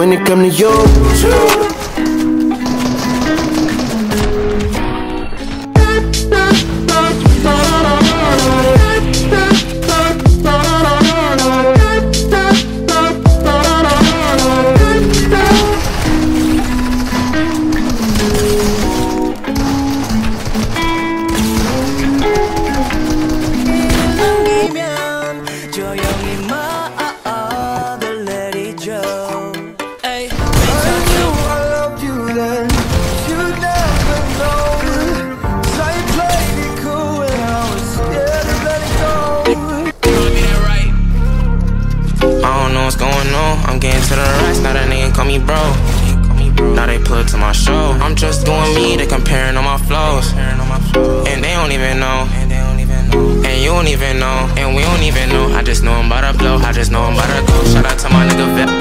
when it come to you. I'm getting to the rest, now that nigga call me bro. Now they put to my show. I'm just doing me, they comparing all my flows. And they don't even know. And you don't even know. And we don't even know. I just know I'm about to blow. I just know I'm about to go. Shout out to my nigga Vet.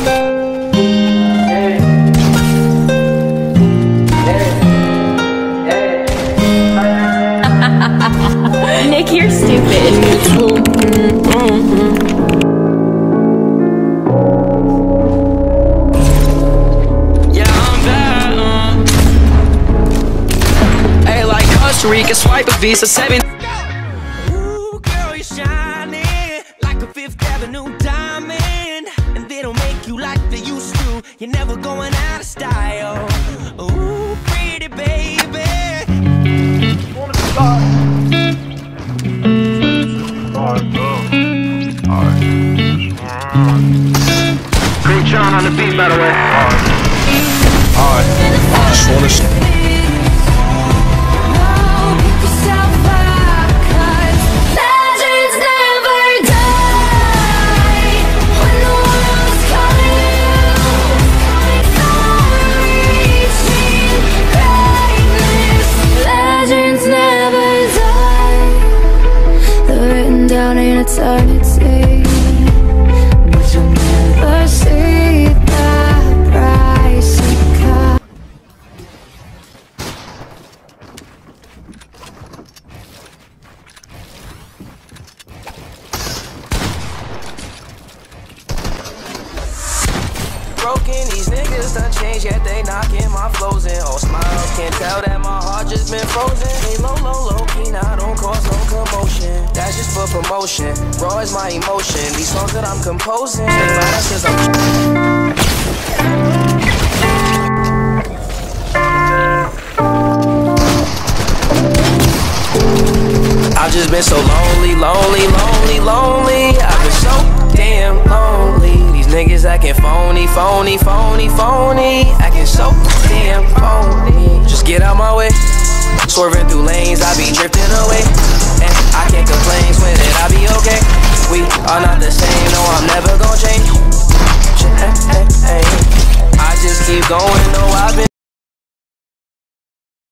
Nick, you're stupid. Rica, swipe a Visa 7. Ooh, girl, you're shining like a Fifth Avenue diamond, and they don't make you like they used to. You're never going out of style. Ooh, pretty baby. Great John on the beat, by the way. Alright. Just wanna down in eternity, but you'll never see the price it costs. Broken, these niggas done changed, yet they knocking my flows in. All smiles, can't tell that my heart just been frozen. Hey, low key, now don't cause no commotion. That's just for promotion. Raw is my emotion. These songs that I'm composing, they matter cause I've just been so lonely. I've been so damn lonely. These niggas acting phony. Acting so damn phony. Just get out my way. Swerving through lanes, I be drifting away. And I can't complain, swear that I be okay. We are not the same, no,